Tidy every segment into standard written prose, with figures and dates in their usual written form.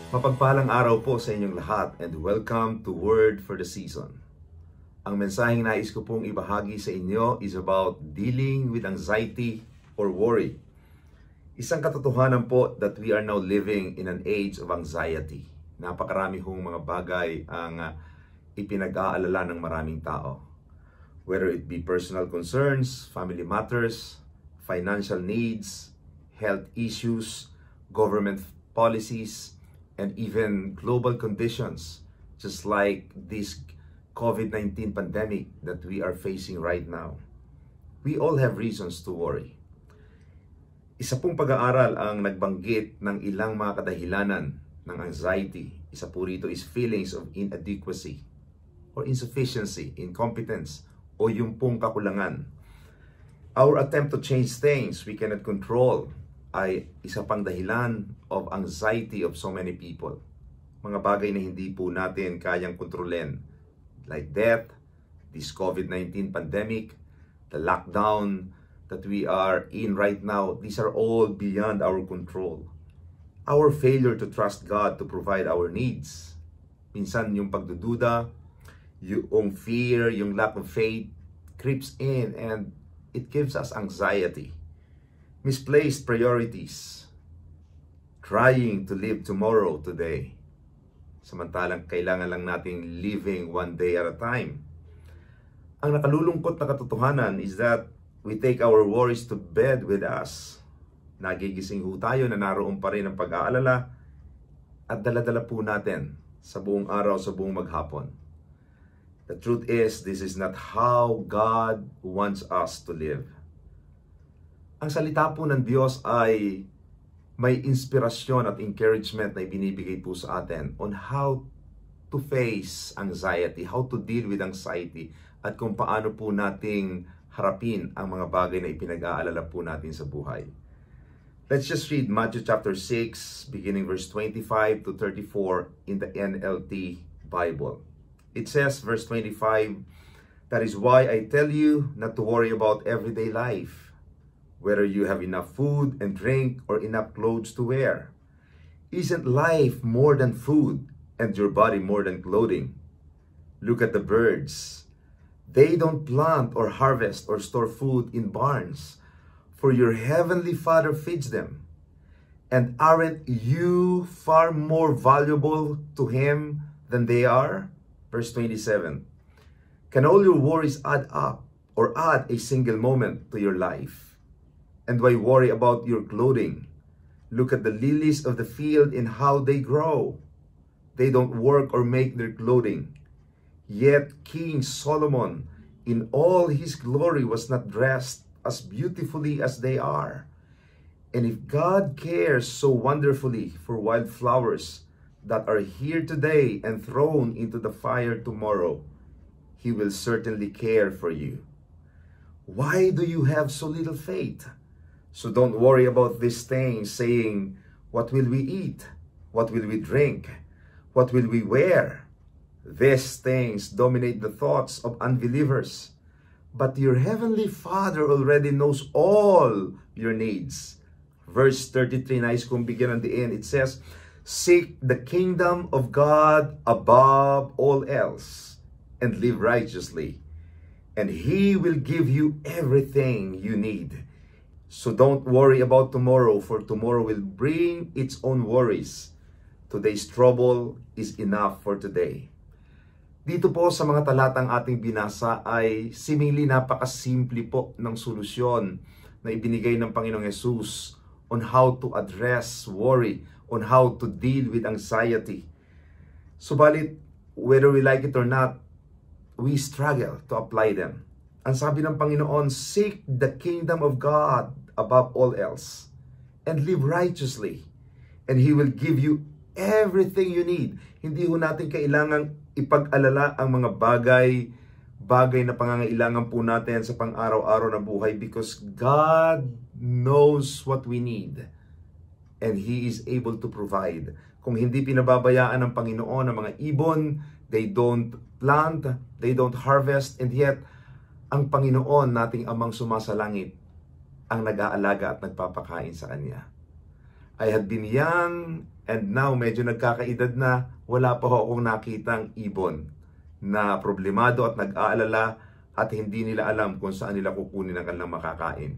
Mapagpalang araw po sa inyong lahat and welcome to Word for the Season. Ang mensaheng nais ko pong ibahagi sa inyo is about dealing with anxiety or worry. Isang katotohanan po that we are now living in an age of anxiety. Napakarami hong mga bagay ang ipinag-aalala ng maraming tao. Whether it be personal concerns, family matters, financial needs, health issues, government policies, and even global conditions, just like this COVID-19 pandemic that we are facing right now. We all have reasons to worry. Isa pong pag-aaral ang nagbanggit ng ilang mga kadahilanan ng anxiety. Isa po rito is feelings of inadequacy or insufficiency, incompetence, o yung pong kakulangan. Our attempt to change things we cannot control ay isa pang dahilan of anxiety of so many people. Mga bagay na hindi po natin kayang kontrolin, like death, this COVID-19 pandemic, the lockdown that we are in right now, these are all beyond our control. Our failure to trust God to provide our needs. Minsan yung pagdududa, yung fear, yung lack of faith creeps in and it gives us anxiety. Misplaced priorities, trying to live tomorrow today. Samantalang kailangan lang nating living one day at a time. Ang nakalulungkot na katotohanan is that we take our worries to bed with us. Nagigising ho tayo na naroon pa rin ang pag-aalala at dala-dala po natin sa buong araw, sa buong maghapon. The truth is, this is not how God wants us to live. Ang salita po ng Diyos ay may inspirasyon at encouragement na ibinibigay po sa atin on how to face anxiety, how to deal with anxiety, at kung paano po nating harapin ang mga bagay na ipinag-aalala po natin sa buhay. Let's just read Matthew chapter 6, beginning verse 25 to 34 in the NLT Bible. It says, verse 25, "That is why I tell you not to worry about everyday life, whether you have enough food and drink or enough clothes to wear. Isn't life more than food and your body more than clothing? Look at the birds. They don't plant or harvest or store food in barns, for your heavenly Father feeds them. And aren't you far more valuable to Him than they are?" Verse 27, "Can all your worries add up or add a single moment to your life? And why worry about your clothing? Look at the lilies of the field and how they grow. They don't work or make their clothing. Yet King Solomon, in all his glory, was not dressed as beautifully as they are. And if God cares so wonderfully for wildflowers that are here today and thrown into the fire tomorrow, He will certainly care for you. Why do you have so little faith? So don't worry about these things, saying, what will we eat? What will we drink? What will we wear? These things dominate the thoughts of unbelievers. But your heavenly Father already knows all your needs." Verse 33, nais kong bigyan ng diin. It says, "Seek the kingdom of God above all else and live righteously, and He will give you everything you need. So don't worry about tomorrow, for tomorrow will bring its own worries. Today's trouble is enough for today." Dito po sa mga talatang ating binasa ay seemingly napakasimple po ng solusyon na ibinigay ng Panginoong Yesus on how to address worry, on how to deal with anxiety. Subalit, whether we like it or not, we struggle to apply them. Ang sabi ng Panginoon, seek the kingdom of God above all else and live righteously, and He will give you everything you need. Hindi ho natin kailangang ipag-alala ang mga bagay na pangangailangan po natin sa pang-araw-araw na buhay, because God knows what we need and He is able to provide. Kung hindi pinababayaan ng Panginoon ang mga ibon, they don't plant, they don't harvest, and yet ang Panginoon nating Amang sumasalangit ang nag-aalaga at nagpapakain sa Kanya. I had been young and now medyo nagkakaedad na, wala pa ho akong nakitang ibon na problemado at nag-aalala at hindi nila alam kung saan nila kukunin ang kanilang makakain.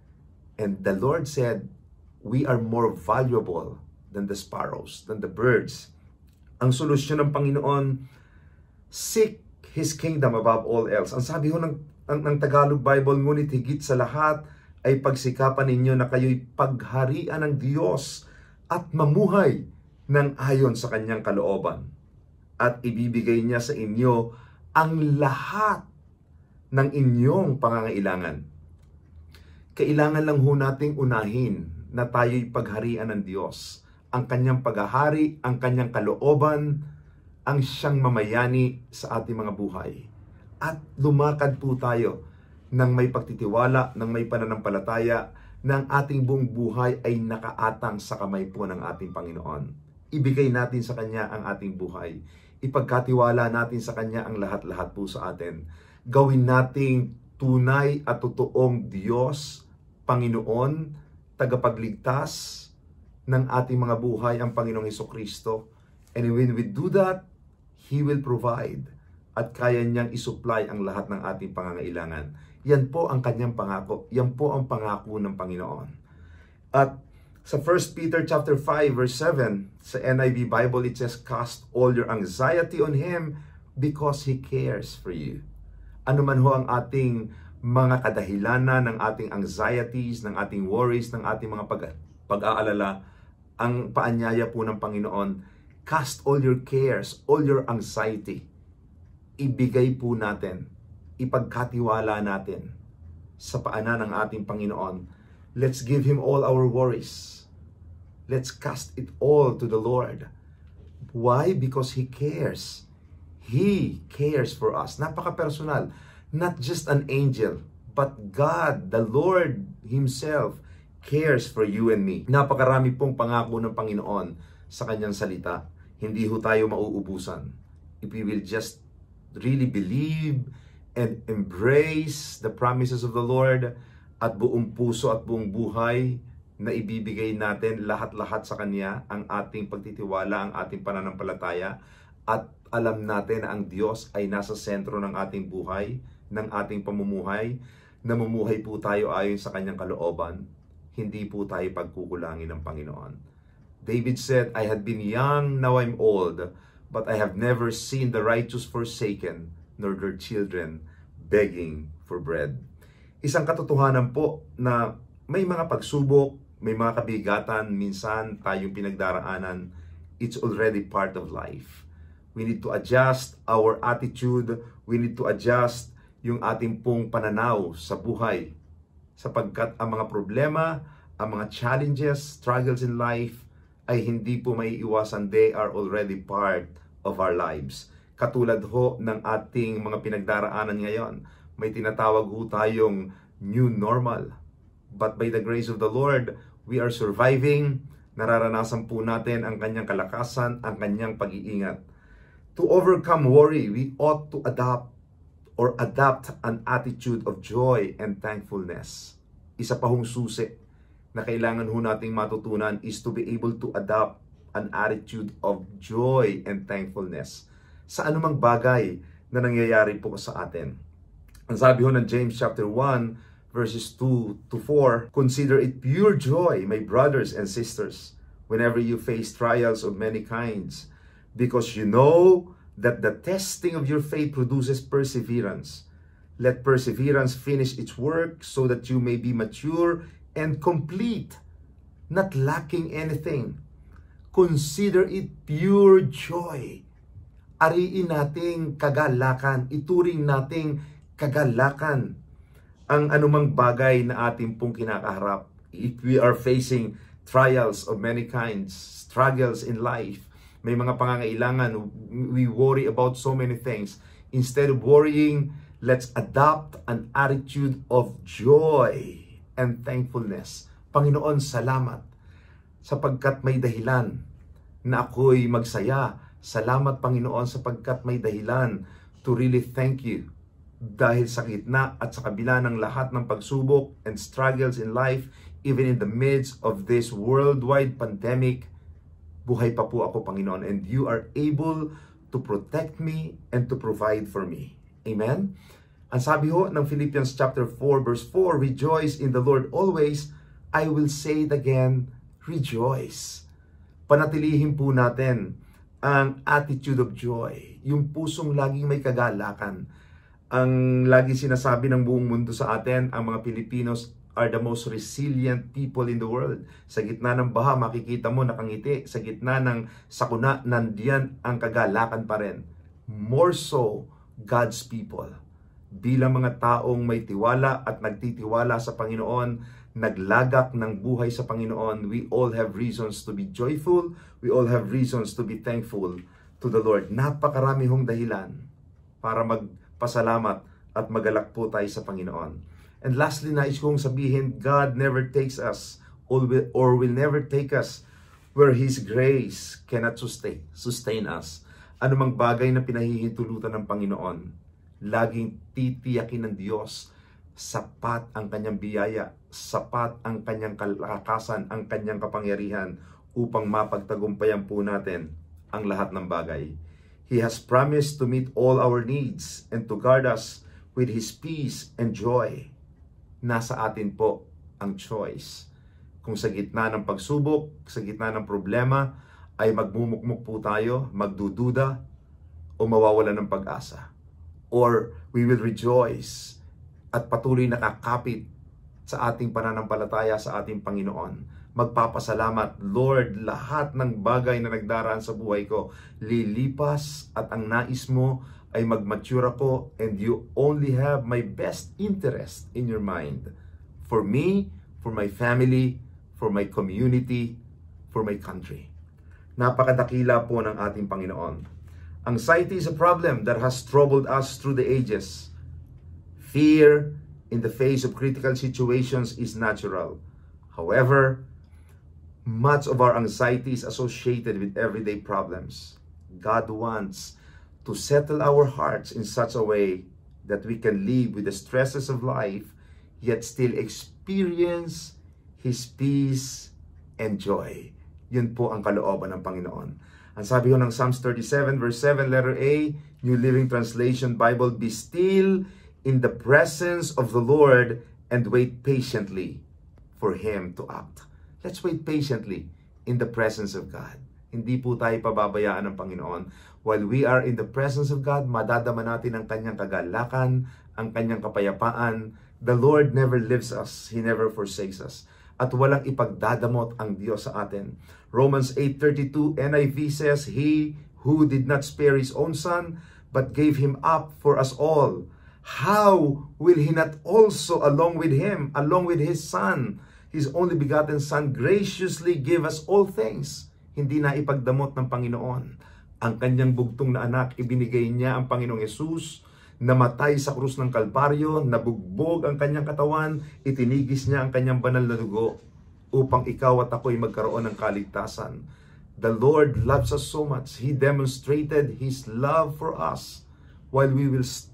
And the Lord said, we are more valuable than the sparrows, than the birds. Ang solusyon ng Panginoon, seek His kingdom above all else. Ang sabi ho ng Tagalog Bible, ngunit higit sa lahat ay pagsikapan ninyo na kayo'y pagharian ng Diyos at mamuhay ng ayon sa kanyang kalooban. At ibibigay niya sa inyo ang lahat ng inyong pangangailangan. Kailangan lang ho nating unahin na tayo'y pagharian ng Diyos. Ang kanyang paghahari, ang kanyang kalooban, ang siyang mamayani sa ating mga buhay. At lumakad po tayo ng may pagtitiwala, ng may pananampalataya, ng ating buong buhay ay nakaatang sa kamay po ng ating Panginoon. Ibigay natin sa Kanya ang ating buhay. Ipagkatiwala natin sa Kanya ang lahat-lahat po sa atin. Gawin nating tunay at totoong Diyos, Panginoon, tagapagligtas ng ating mga buhay, ang Panginoong Hesukristo. And when we do that, He will provide at kaya niyang isupply ang lahat ng ating pangangailangan. Yan po ang kanyang pangako. Yan po ang pangako ng Panginoon. At sa 1 Peter chapter 5 verse 7 sa NIV Bible, it says, cast all your anxiety on Him because He cares for you. Ano man ho ang ating mga kadahilanan ng ating anxieties, ng ating worries, ng ating mga pag-aalala, ang paanyaya po ng Panginoon, cast all your cares, all your anxiety. Ibigay po natin, ipagkatiwala natin sa paanan ng ating Panginoon. Let's give Him all our worries. Let's cast it all to the Lord. Why? Because He cares. He cares for us. Napaka-personal. Not just an angel, but God, the Lord Himself, cares for you and me. Napakarami pong pangako ng Panginoon sa Kanyang salita. Hindi ho tayo mauubusan. If we will just really believe and embrace the promises of the Lord at buong puso at buong buhay na ibibigay natin lahat-lahat sa Kanya, ang ating pagtitiwala, ang ating pananampalataya, at alam natin na ang Diyos ay nasa sentro ng ating buhay, ng ating pamumuhay, namumuhay po tayo ayon sa Kanyang kalooban, hindi po tayo pagkukulangin ng Panginoon. David said, I had been young, now I'm old, but I have never seen the righteous forsaken, nor their children begging for bread. Isang katotohanan po na may mga pagsubok, may mga kabigatan, minsan tayong pinagdaraanan, it's already part of life. We need to adjust our attitude, we need to adjust yung ating pong pananaw sa buhay. Sapagkat ang mga problema, ang mga challenges, struggles in life, ay hindi po maiiwasan. They are already part of our lives. Katulad ho ng ating mga pinagdaraanan ngayon, may tinatawag ho tayong new normal. But by the grace of the Lord, we are surviving. Nararanasan po natin ang kanyang kalakasan, ang kanyang pag-iingat. To overcome worry, we ought to adapt an attitude of joy and thankfulness. Isa pa hong susi na kailangan ho nating matutunan is to be able to adopt an attitude of joy and thankfulness sa anumang bagay na nangyayari po sa atin. Ang sabi ho ng James chapter 1 verses 2 to 4, consider it pure joy, my brothers and sisters, whenever you face trials of many kinds, because you know that the testing of your faith produces perseverance. Let perseverance finish its work so that you may be mature and complete, not lacking anything. Consider it pure joy. Ariin nating kagalakan, ituring nating kagalakan ang anumang bagay na ating pong kinakaharap. If we are facing trials of many kinds, struggles in life, may mga pangangailangan, we worry about so many things. Instead of worrying, let's adopt an attitude of joy and thankfulness. Panginoon, salamat sapagkat may dahilan na ako'y magsaya. Salamat, Panginoon, sapagkat may dahilan to really thank you. Dahil sa gitna at sa kabila ng lahat ng pagsubok and struggles in life, even in the midst of this worldwide pandemic, buhay pa po ako, Panginoon, and you are able to protect me and to provide for me. Amen? Ang sabi ho ng Philippians chapter 4 verse 4, rejoice in the Lord always. I will say it again, rejoice. Panatilihin po natin ang attitude of joy, yung pusong laging may kagalakan. Ang lagi sinasabi ng buong mundo sa atin, ang mga Pilipinos are the most resilient people in the world. Sa gitna ng baha, makikita mo nakangiti. Sa gitna ng sakuna, nandiyan ang kagalakan pa rin. More so, God's people. Bilang mga taong may tiwala at nagtitiwala sa Panginoon, naglagak ng buhay sa Panginoon, we all have reasons to be joyful. We all have reasons to be thankful to the Lord. Napakarami hong dahilan para magpasalamat at magalak po tayo sa Panginoon. And lastly, nais kong sabihin, God never takes us or will never take us where His grace cannot sustain us. Anumang bagay na pinahihintulutan ng Panginoon, laging titiyakin ng Diyos, sapat ang kanyang biyaya, sapat ang kanyang kalakasan, ang kanyang kapangyarihan upang mapagtagumpayan po natin ang lahat ng bagay. He has promised to meet all our needs and to guard us with His peace and joy. Nasa atin po ang choice. Kung sa gitna ng pagsubok, sa gitna ng problema, ay magmumukmuk po tayo, magdududa, o mawawala ng pag-asa. Or we will rejoice at patuloy nakakapit sa ating pananampalataya sa ating Panginoon. Magpapasalamat, Lord, lahat ng bagay na nagdaraan sa buhay ko, lilipas at ang nais mo ay mag-mature ako and you only have my best interest in your mind. For me, for my family, for my community, for my country. Napakadakila po ng ating Panginoon. Anxiety is a problem that has troubled us through the ages. Fear in the face of critical situations is natural. However, much of our anxiety is associated with everyday problems. God wants to settle our hearts in such a way that we can live with the stresses of life, yet still experience His peace and joy. Yun po ang kalooban ng Panginoon. Ang sabi ko ng Psalms 37 verse 7, letter A, New Living Translation Bible, be still in the presence of the Lord and wait patiently for Him to act. Let's wait patiently in the presence of God. Hindi po tayo pababayaan ng Panginoon. While we are in the presence of God, madadama natin ang kanyang kagalakan, ang kanyang kapayapaan. The Lord never leaves us. He never forsakes us. At walang ipagdadamot ang Diyos sa atin. Romans 8:32 NIV says, He who did not spare His own Son, but gave Him up for us all, how will He not also along with Him, along with His Son, His only begotten Son, graciously give us all things? Hindi na ipagdamot ng Panginoon ang kanyang bugtong na anak. Ibinigay niya ang Panginoong Yesus, namatay sa krus ng Kalbaryo, nabugbog ang kanyang katawan, itinigis niya ang kanyang banal na dugo upang ikaw at ako'y magkaroon ng kaligtasan. The Lord loves us so much. He demonstrated His love for us while we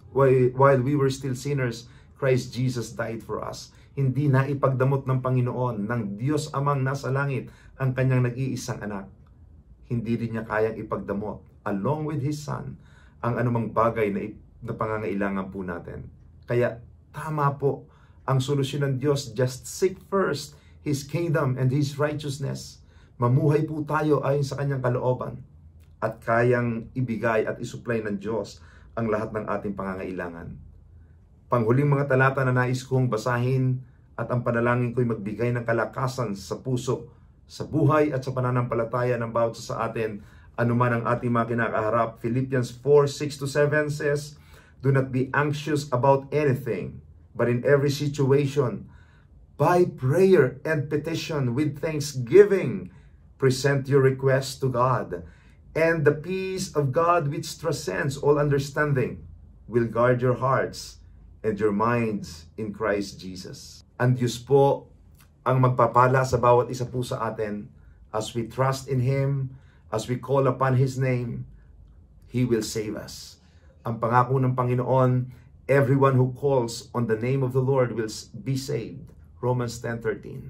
were still sinners. Christ Jesus died for us. Hindi na ipagdamot ng Panginoon, ng Diyos Amang nasa langit, ang kanyang nag-iisang anak. Hindi rin niya kayang ipagdamot, along with His Son, ang anumang bagay na pangangailangan po natin. Kaya tama po ang solusyon ng Diyos. Just seek first His kingdom and His righteousness. Mamuhay po tayo ayon sa kanyang kalooban at kayang ibigay at isupply ng Diyos ang lahat ng ating pangangailangan. Panghuling mga talata na nais kong basahin at ang panalangin ko'y magbigay ng kalakasan sa puso, sa buhay at sa pananampalataya ng bawat sa atin, anuman ang ating mga kinakaharap. Philippians 4:6-7 says, do not be anxious about anything, but in every situation, by prayer and petition with thanksgiving, present your requests to God, and the peace of God which transcends all understanding will guard your hearts and your minds in Christ Jesus. Ang Diyos po ang magpapala sa bawat isa po sa atin as we trust in Him, as we call upon His name, He will save us. Ang pangako ng Panginoon, everyone who calls on the name of the Lord will be saved. Romans 10:13.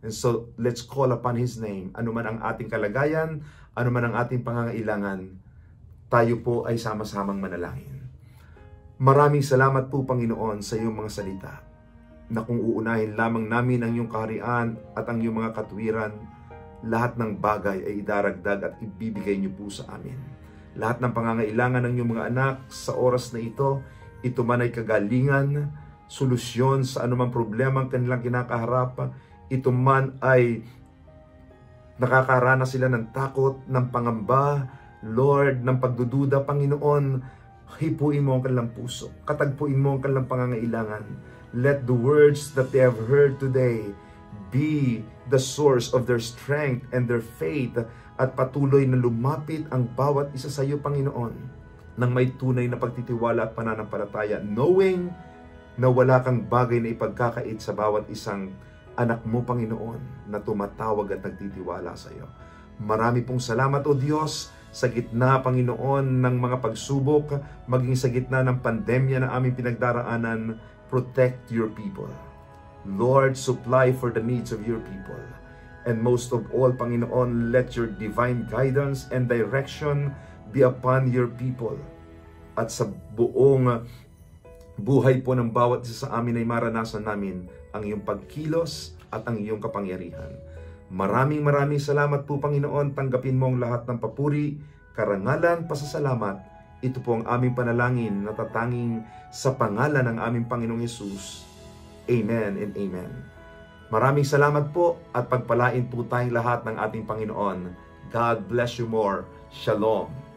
And so, let's call upon His name. Ano man ang ating kalagayan, ano man ang ating pangangailangan, tayo po ay sama-samang manalangin. Maraming salamat po, Panginoon, sa iyong mga salita, na kung uunahin lamang namin ang iyong kaharian at ang iyong mga katwiran, lahat ng bagay ay idaragdag at ibibigay niyo po sa amin. Lahat ng pangangailangan ng iyong mga anak sa oras na ito man ay kagalingan, solusyon sa anumang problema ang kanilang kinakaharap, ito man ay nakakaranas sila ng takot, ng pangamba, Lord, ng pagdududa, Panginoon, hipuin mo ang kanilang puso, katagpuin mo ang kanilang pangangailangan. Let the words that they have heard today be the source of their strength and their faith, at patuloy na lumapit ang bawat isa sa iyo, Panginoon, nang may tunay na pagtitiwala at pananampalataya, knowing na wala kang bagay na ipagkakait sa bawat isang anak mo, Panginoon, na tumatawag at nagtitiwala sa iyo. Marami pong salamat, O Diyos, sa gitna, Panginoon, ng mga pagsubok, maging sa gitna ng pandemya na aming pinagdaraanan, protect your people. Lord, supply for the needs of your people. And most of all, Panginoon, let your divine guidance and direction be upon your people. At sa buong buhay po ng bawat isa sa amin ay maranasan namin ang iyong pagkilos at ang iyong kapangyarihan. Maraming salamat po, Panginoon. Tanggapin mo ang lahat ng papuri, karangalan, pasasalamat. Ito po ang aming panalangin na tatanging sa pangalan ng aming Panginoong Yesus. Amen and amen. Maraming salamat po at pagpalain po tayong lahat ng ating Panginoon. God bless you more. Shalom.